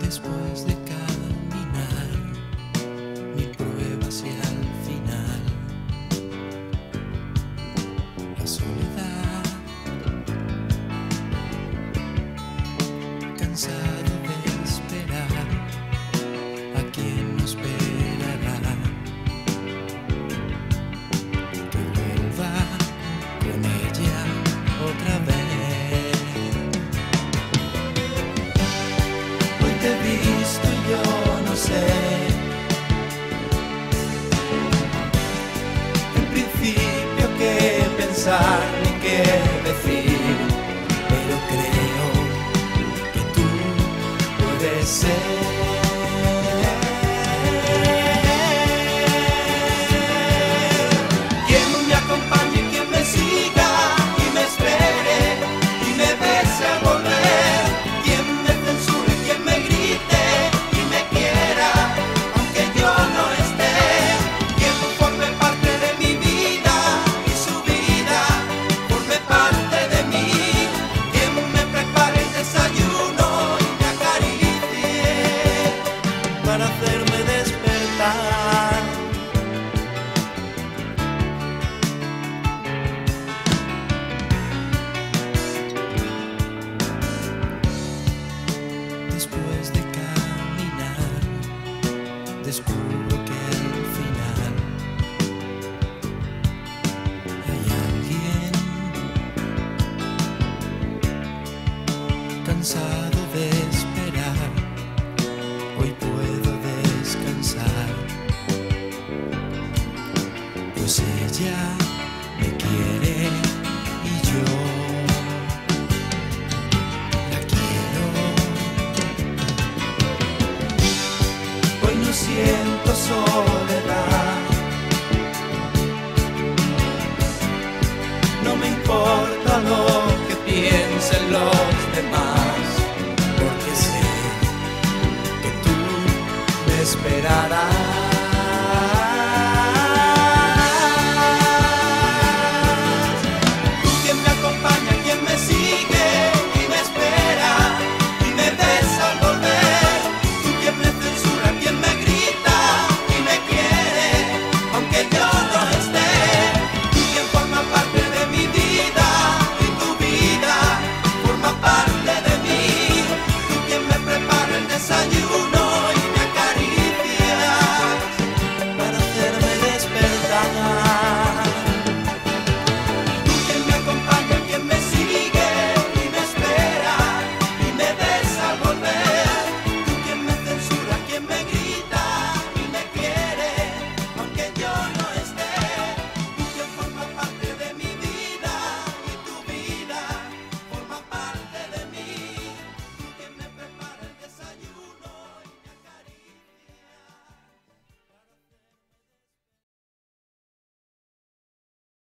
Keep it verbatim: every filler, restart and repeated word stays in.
Después de caminar mil pruebas y al final la soledad, cansado de esperar a quien no esperará que vuelva con ella otra vez. Te he visto y yo no sé en principio qué pensar ni qué decir, pero creo que tú puedes ser. Quien me acompañe, quien me siga y me espere y me bese al volver. Para hacerme despertar. Después de caminar, descubro que al final hay alguien cansado de esperar. Hoy puedo descansar, pues ella me quiere y yo la quiero. Hoy no siento soledad, no me importa lo que piensen los demás, porque sé esperará.